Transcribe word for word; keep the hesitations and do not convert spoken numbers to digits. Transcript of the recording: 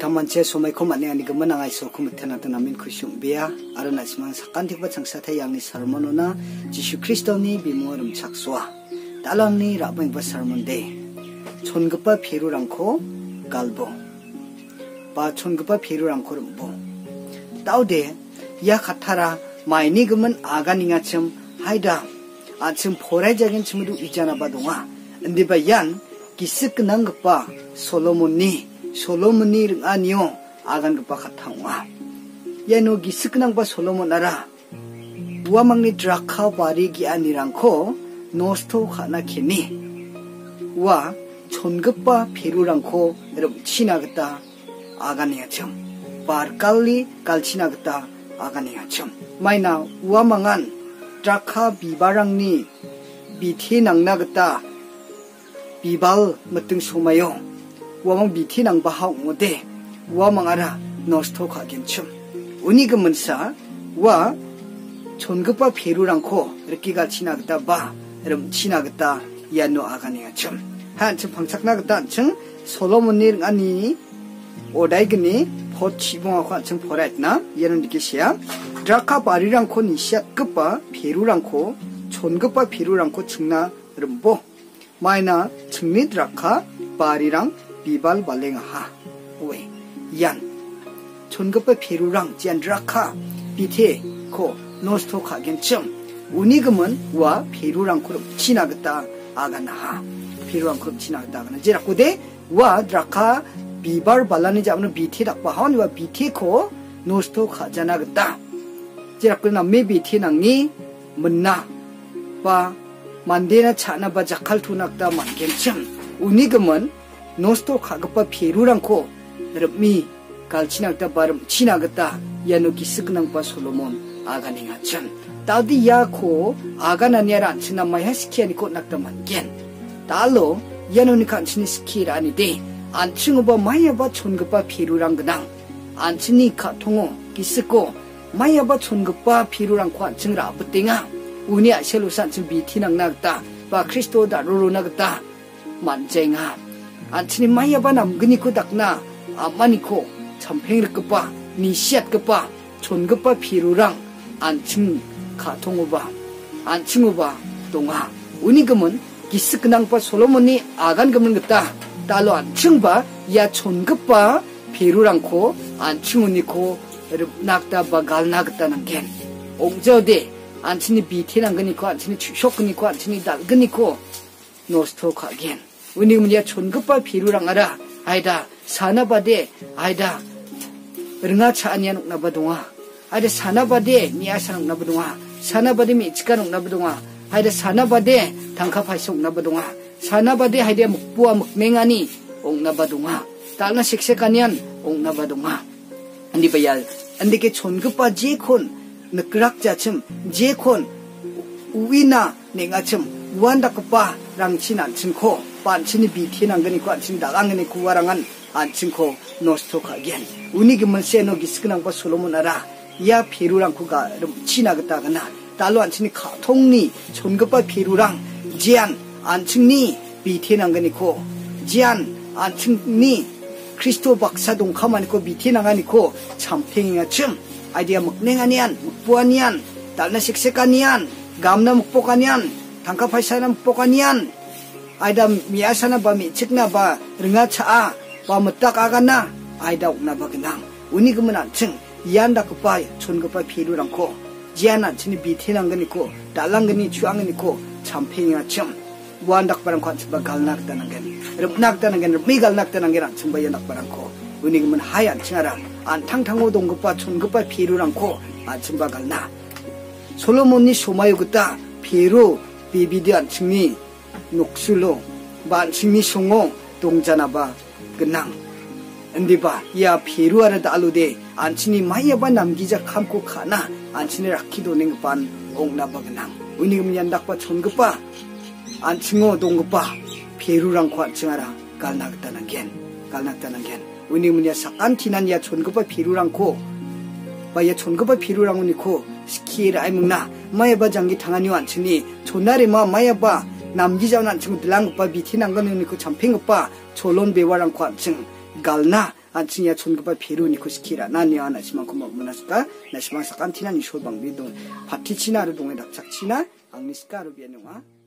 tamanche somai ko mane ani gama nangai so ko mutena ta namin khushum bia arana simang sakantik ba changsa thai yang ni sermonona Jisu Kristo ni bimurum chakswa dalang ni rabang ba sermon de chongpa pherurangko galbo ba chongpa pherurangko rumbo daude ya khathara maini gaman aganinga chim haida achim phorai jagin chimdu ijana ba donga indi ba yan kisik nang pa solomoni 솔로몬이 아니요 아간 그빠 같아와 얘노 기스크낭바 솔로몬아라 우아망니 드라카 바리기 아니랑코 노스토 하나케니 와 촌급바 페루랑코 여러분 치나겠다 아가니야참 바르칼리 갈치나겠다 아가니야참 마이나 우아망한 드라카 비바랑니 비티 낭나겠다 비발 멋등 소마요 wamang biti nang bahau ngode wamang ara nosto khagen chum uni gemensa wa chongpa pherurangko rkiga chinagda ba ram chinagda yano agania chum han chum phangchaknagda chung solomoni ani odaigni photchibong akha chung phoraitna yenon dikisia draka barirangko nishatgpa pherurangko chongpa pherurangko chungna rumbo maina chungni draka barirang 비발 발랭하 왜 얀 촌급의 피루랑 지안드라카 비테 코 노스토카 겐쯤 우니금은 와 피루랑 코름 지나겠다 아가나 피루랑 코름 지나겠다 아가나 지라고데 와 드라카 비발 발라니 잡는 비테 닥바 하원과 비테 코 노스토카 자나겠다 지라고나 메 비테 낭니 문나 바 만데나 차나바 자칼 투낙다 만겐쯤 우니금은 노스토 카급바 피루랑코 르미 갈치나겠다 바름 치나겠다 야노기 스크낭바 솔로몬 아가닝아천 따디 야코 아가나니아라 안치나 마야스키아니코 낙다만 겐 달로 야노니 칸치니 스키라니데 안칭오바 마야바 촌급바 피루랑 그당 안치니 카통오 기스코 마야바 촌급바 피루랑코 안칭라 아부땡아 우니 아셀로산 좀 비티낭 나겠다 바 크리스토다 로로나겠다 만쟁아 안치니 마야바 남그니코 닥나 아마니코 참팽르급바 니시앗급바 촌급바 피루랑 안칭 카통오바 안칭오바 동아 우니금은 기스크낭바 솔로몬이 아간금은 급다 달로 안칭바 야 촌급바 피루랑코 안칭우니코 낙다바 갈나겠다는 겐 옹저데 안치니 비티랑그니코 안치니 추쇼크니코 안치니 달그니코 노스토카 겐 우니문이야 촌급바 비루랑 알아 아이다 사나바데 아이다 르가차 아니야 녹나바동아 아이다 사나바데 미아사 녹나바동아 사나바데 미치카 녹나바동아 아이다 사나바데 당카파이스 녹나바동아 사나바데 하이다 묵부와 묵맹아니 옥나바동아 달나 식색아니안 옥나바동아 안디바얄 안디게 촌급바 제콘 느그락자침 제콘 우위나 냉아침 우한다급바 랑친 안친코 반친이 비티난거니고 안친 나강거니 구와랑한 안친코 노스토카겐 우니기문 세노기 스크낭과 솔로몬아라 야 피루랑쿠가 치나겠다가나 달로 안친이 카통니 촌급바 피루랑 지안 안친니 비티난거니고 지안 안친니 크리스토 박사 동카마니고 비티난가니고 참팽이가 쯤 아이디어 먹냉아니안 먹부아니안 달나 식색아니안 감나 먹복아니안 당카파이사나 먹복아니안 아이다 미아사나 바 미측나 바 르가차 바 못딱 아가나 아이다 옥나 바 그냥 우니금은 안층 이안다 그바 촌그바 피루랑코 지안 안층이 비티난 거니고 달랑거니 추앙거니고 참팽이가 참 무한닥 바랑 관측바 갈낙다는 게 릅낙다는 게 미갈낙다는 게 안층 바 연낙 바랑코 우니금은 하이 안층하라 안탕탕호 동급바 촌급바 피루랑코 안층 바 갈나 솔로몬이 소마요 그따 피루 비비디 안층이 녹슬로 만칭미 송오 동자나바 그낭 엔디바 야 피루아르다 알루데 안치니 마야바 남기자 감고 가나 안치니 라키도 냉반 옥나바 그낭 우니금 얀닥바 촌급바 안칭오 동급바 피루랑 관칭하라 갈나겠다는 겐 갈낙다는 겐 우니금 야 사칸티난 야 촌급바 피루랑코 바야 촌급바 피루랑 우니코 스키라 아이묵나 마야바 장기 당하니 안치니 촌나리 마 마야바 남기자는 친구 들랑급바 비티난 거는 그 참팽급바 초론 배와랑 관층 갈나 anchinya chungpa peru ni kuskira nani ana simang kuma munaska na simang sakantina ni shobang bidung patichina ru dongai dakchakchina angni ska ru bianunga